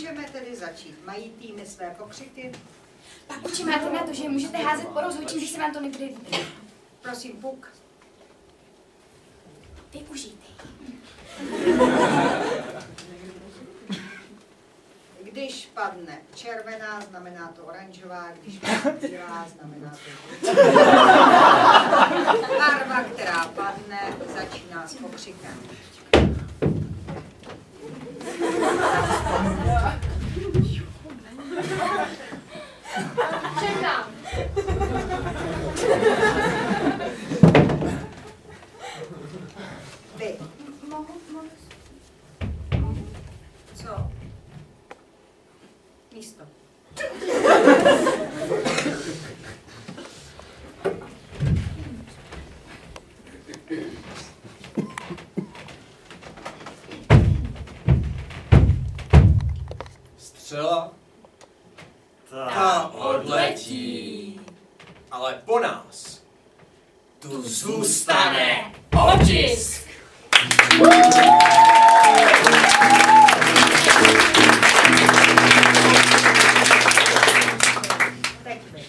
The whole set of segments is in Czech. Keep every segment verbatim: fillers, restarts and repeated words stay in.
můžeme tedy začít. Mají týmy své pokřiky? Pak určitě máte na to, že můžete házet po rozhodčím, když se vám to nebude líbit. Prosím, puk. Využijte. Když padne červená, znamená to oranžová, když padne bílá, znamená to barva, která padne, začíná s pokřikem. Čekám. Vy. Mohu, mohu. Co? Místo. Střela? Ta odletí. Ale po nás tu zůstane otisk. Teď vy.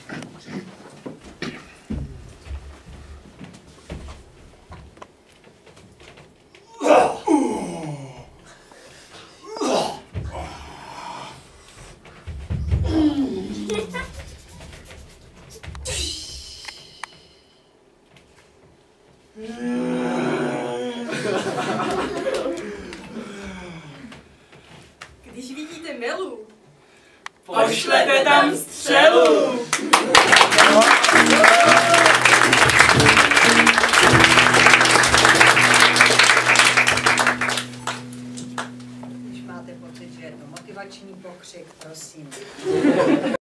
Když vidíte Melu, Pošlete tam střelu. Když máte pocit, že je to motivační pokřik, prosím.